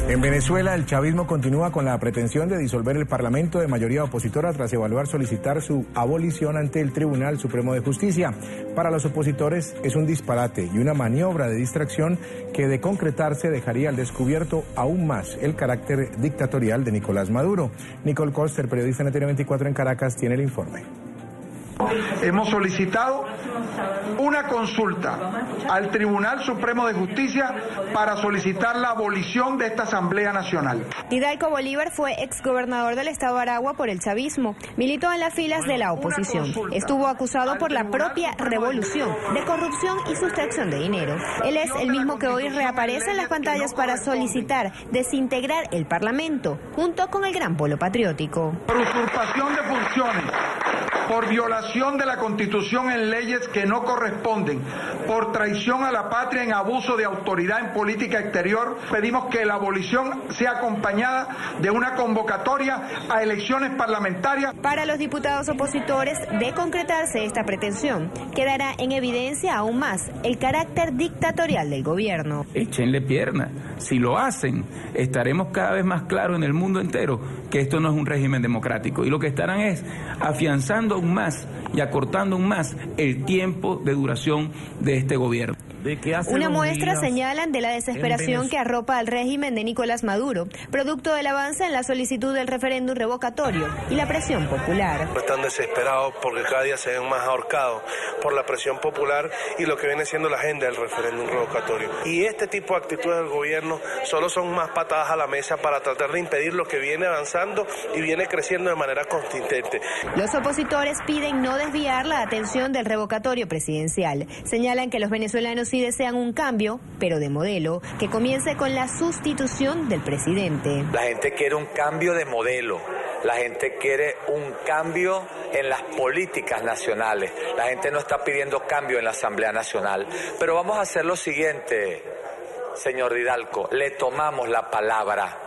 En Venezuela, el chavismo continúa con la pretensión de disolver el Parlamento de mayoría opositora tras evaluar solicitar su abolición ante el Tribunal Supremo de Justicia. Para los opositores es un disparate y una maniobra de distracción que, de concretarse, dejaría al descubierto aún más el carácter dictatorial de Nicolás Maduro. Nicole Koster, periodista en NTN24 en Caracas, tiene el informe. Hemos solicitado una consulta al Tribunal Supremo de Justicia para solicitar la abolición de esta Asamblea Nacional. Hidalgo Bolívar fue exgobernador del estado Aragua por el chavismo. Militó en las filas de la oposición. Estuvo acusado por la propia revolución de corrupción y sustracción de dinero. Él es el mismo que hoy reaparece en las pantallas para solicitar desintegrar el Parlamento, junto con el Gran Polo Patriótico. Por usurpación de funciones, por violación de la Constitución en leyes que no corresponden, por traición a la patria en abuso de autoridad en política exterior, pedimos que la abolición sea acompañada de una convocatoria a elecciones parlamentarias. Para los diputados opositores, de concretarse esta pretensión, quedará en evidencia aún más el carácter dictatorial del gobierno. Échenle pierna. Si lo hacen, estaremos cada vez más claros en el mundo entero que esto no es un régimen democrático, y lo que estarán es afianzando aún más y acortando aún más el tiempo de duración de este gobierno. Una muestra, señalan, de la desesperación que arropa al régimen de Nicolás Maduro, producto del avance en la solicitud del referéndum revocatorio y la presión popular. Están desesperados porque cada día se ven más ahorcados por la presión popular y lo que viene siendo la agenda del referéndum revocatorio. Y este tipo de actitudes del gobierno solo son más patadas a la mesa para tratar de impedir lo que viene avanzando y viene creciendo de manera consistente. Los opositores piden no desviar la atención del revocatorio presidencial. Señalan que los venezolanos sí desean un cambio, pero de modelo, que comience con la sustitución del presidente. La gente quiere un cambio de modelo. La gente quiere un cambio en las políticas nacionales. La gente no está pidiendo cambio en la Asamblea Nacional. Pero vamos a hacer lo siguiente, señor Hidalgo. Le tomamos la palabra.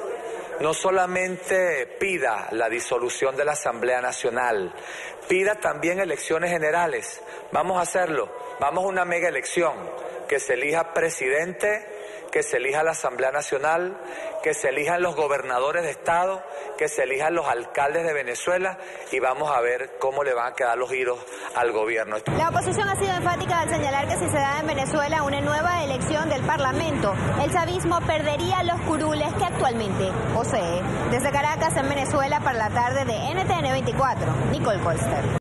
No solamente pida la disolución de la Asamblea Nacional, pida también elecciones generales. Vamos a hacerlo. Vamos a una mega elección. Que se elija presidente, que se elija la Asamblea Nacional, que se elijan los gobernadores de estado, que se elijan los alcaldes de Venezuela, y vamos a ver cómo le van a quedar los giros al gobierno. La oposición ha sido enfática al señalar que si se da en Venezuela una nueva elección del Parlamento, el chavismo perdería los curules que actualmente posee. Desde Caracas, en Venezuela, para la tarde de NTN24, Nicole Koster.